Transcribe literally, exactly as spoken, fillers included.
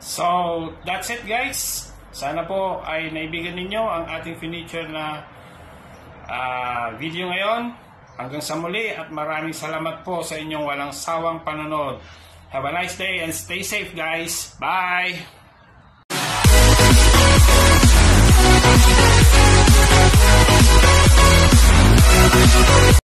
So, that's it guys. Sana po ay naibigan ninyo ang ating feature na uh, video ngayon. Hanggang sa muli at maraming salamat po sa inyong walang sawang panonood. Have a nice day and stay safe guys. Bye!